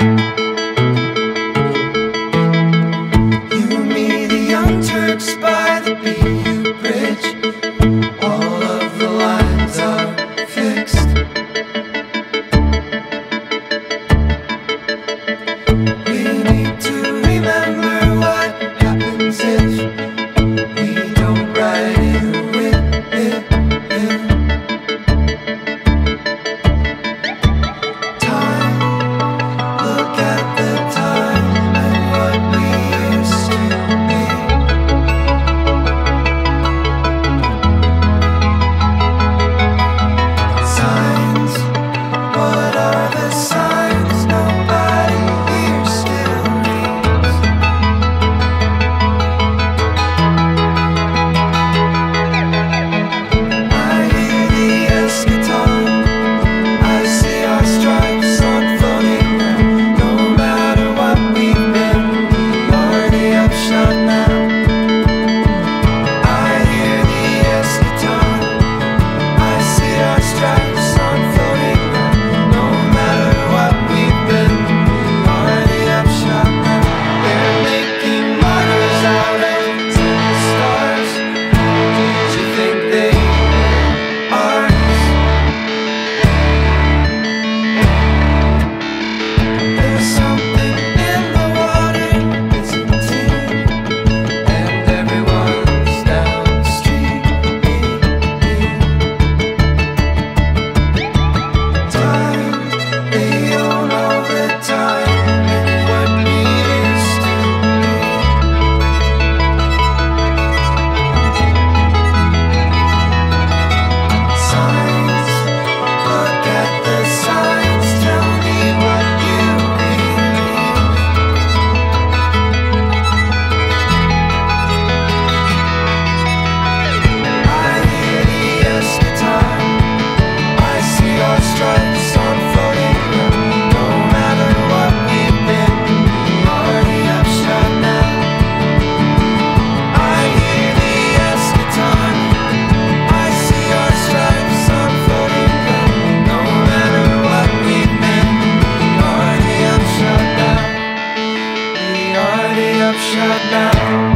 You and me, the young Turks by the BU Bridge. All of the lines are fixed. We need to remember what happens if we don't ride in with it. Time, look at the time and what we used to be. Signs, what are the signs? Nobody here still reads. I hear the eschaton, I see our stripes on floating ground. No matter what we've been, we are the upshot now. I hear the eschaton, I see our stripes on floating ground. No matter what we've been, we are the upshot now. They're making martyrs out of tin stars. Did you think they were ours? There's something in the water, it's a team, and everyone's down the street. Time, they own all the time and what we used to be. Signs, look at the signs, tell me what you believe. I hear the eschaton, I see our stripes on floating ground. No matter what we've been, we are the upshot now. I hear the eschaton, I see our stripes on floating ground. No matter what we've been, we are the upshot now. We are the upshot now.